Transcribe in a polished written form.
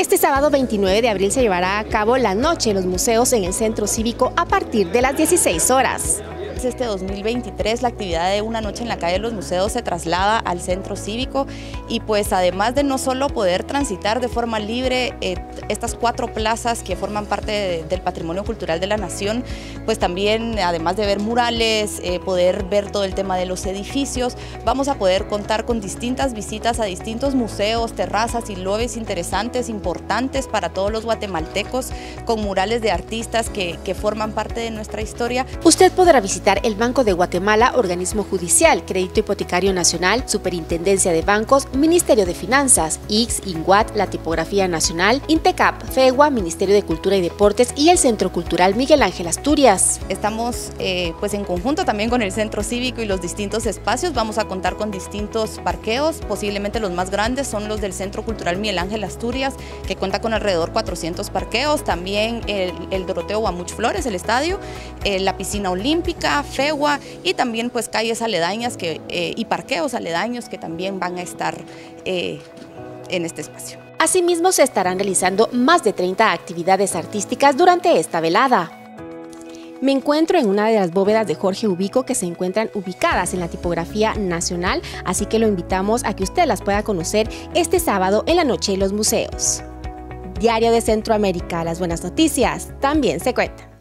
Este sábado 29 de abril se llevará a cabo la Noche de los Museos en el Centro Cívico a partir de las 16 horas. Este 2023 la actividad de una noche en la calle de los museos se traslada al centro cívico y pues además de no solo poder transitar de forma libre estas 4 plazas que forman parte del patrimonio cultural de la nación, pues también además de ver murales, poder ver todo el tema de los edificios, vamos a poder contar con distintas visitas a distintos museos, terrazas y lobbies interesantes, importantes para todos los guatemaltecos, con murales de artistas que forman parte de nuestra historia. Usted podrá visitar el Banco de Guatemala, Organismo Judicial, Crédito Hipotecario Nacional, Superintendencia de Bancos, Ministerio de Finanzas, IX, INGUAT, la Tipografía Nacional, INTECAP, FEGUA, Ministerio de Cultura y Deportes y el Centro Cultural Miguel Ángel Asturias. Estamos pues en conjunto también con el Centro Cívico y los distintos espacios. Vamos a contar con distintos parqueos, posiblemente los más grandes son los del Centro Cultural Miguel Ángel Asturias, que cuenta con alrededor 400 parqueos, también el Doroteo Guamuch Flores, el estadio, la piscina olímpica, FEGUA y también pues calles aledañas y parqueos aledaños que también van a estar en este espacio. Asimismo, se estarán realizando más de 30 actividades artísticas durante esta velada. Me encuentro en una de las bóvedas de Jorge Ubico que se encuentran ubicadas en la Tipografía Nacional, así que lo invitamos a que usted las pueda conocer este sábado en la Noche de los Museos. Diario de Centroamérica, las buenas noticias también se cuentan.